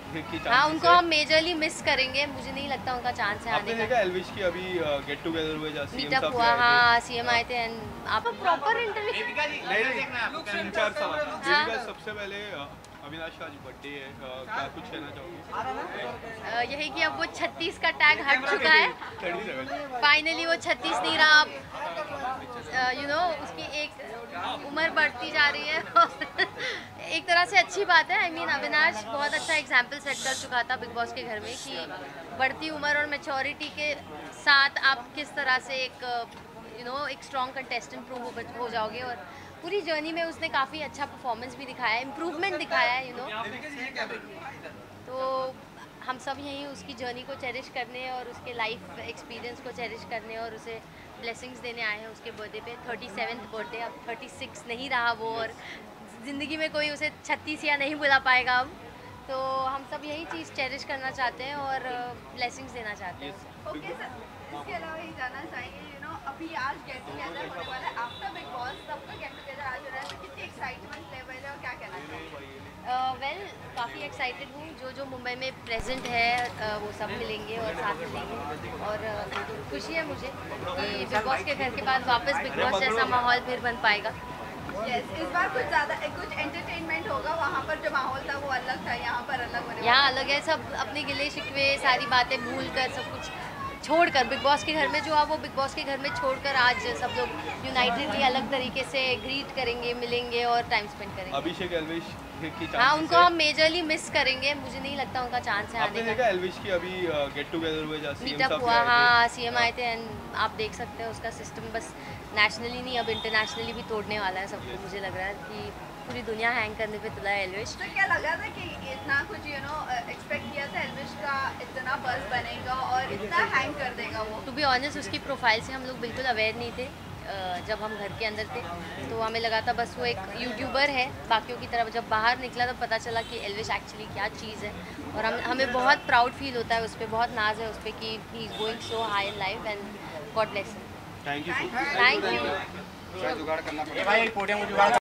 हाँ, उनको हम मेजरली मिस करेंगे, मुझे नहीं लगता उनका चांस है आने का। आपने देखा एल्विश की अभी गेट टुगेदर हुए जहाँ सीएम मीटअप साहब हुआ, भी आए हाँ सीएम आए थे एंड आप प्रॉपर इंटरव्यू। नहीं 3-4 सवाल बेबी सबसे पहले अविनाश का आज बर्थडे है, क्या कुछ कहना चाहोगे? यही कि अब वो 36 का टैग हट चुका है, 37 फाइनली वो 36 नहीं रहा अब, उसकी एक उम्र बढ़ती जा रही है एक तरह से अच्छी बात है। आई मीन अविनाश बहुत अच्छा एग्जाम्पल सेट कर चुका था बिग बॉस के घर में कि बढ़ती उम्र और मैच्योरिटी के साथ आप किस तरह से एक स्ट्रॉन्ग कंटेस्टेंट प्रूव हो जाओगे, और पूरी जर्नी में उसने काफ़ी अच्छा परफॉर्मेंस भी दिखाया है, इम्प्रूवमेंट दिखाया है। तो हम सब यहीं उसकी जर्नी को चेरिश करने और उसके लाइफ एक्सपीरियंस को चेरिश करने और उसे ब्लेसिंग्स देने आए हैं उसके बर्थडे पे। 37th बर्थडे, अब 36 नहीं रहा वो, और ज़िंदगी में कोई उसे 36 या नहीं बुला पाएगा अब। तो हम सब यही चीज़ चेरिश करना चाहते हैं और ब्लेसिंग्स देना चाहते हैं। ओके सर, इसके अलावा ये जानना चाहेंगे अभी आज गेट टुगेदर होने वाला है आफ्टर बिग बॉस, सबका गेट टुगेदर आज हो रहा है, तो कितनी एक्साइटमेंट लेवल है और क्या कहना चाहेंगे? काफ़ी एक्साइटेड हूँ। जो मुंबई में प्रेजेंट है वो सब मिलेंगे और साथ मिलेंगे, और खुशी है मुझे कि बिग बॉस के घर के बाद वापस बिग बॉस जैसा माहौल फिर बन पाएगा। इस बार कुछ एंटरटेनमेंट होगा, वहाँ पर जो माहौल था वो अलग था, यहाँ पर अलग होने यहाँ अलग है, सब अपने गिले शिकवे सारी बातें भूल कर, सब कुछ छोड़कर, बिग बॉस के घर में जो आप वो बिग बॉस के घर में छोड़कर आज सब लोग यूनाइटेडली अलग तरीके से ग्रीट करेंगे, मिलेंगे और टाइम स्पेंड करेंगे। अभिषेक एल्विश की हाँ, उनको हम मेजरली मिस करेंगे, मुझे नहीं लगता उनका चांस है आने का। आपने देखा एल्विश की अभी गेट टुगेदर हुए जहाँ सीएम मीटअप साहब हुआ, भी आए थे? हाँ सीएम आए थे एंड आप देख सकते हैं उसका सिस्टम बस नेशनली नहीं अब इंटरनेशनली भी तोड़ने वाला है सबको। मुझे लग रहा है कि पूरी दुनिया हैंग करने पे तुला है एल्विश। तो क्या लगा था कि इतना कुछ एक्सपेक्ट किया था एल्विश का इतना बज़ बनेगा और इतना हैंग कर देगा वो? टू बी ऑनेस्ट उसकी प्रोफाइल से हम लोग बिल्कुल अवेयर नहीं थे जब हम घर के अंदर थे, तो हमें लगा था बस वो एक यूट्यूबर है बाकियों की तरफ। जब बाहर निकला तो पता चला कि एल्विश एक्चुअली क्या चीज़ है, और हमें बहुत प्राउड फील होता है उस पर, बहुत नाज है उस पर कि he is going so high in life and God bless him. Thank you. Thank you.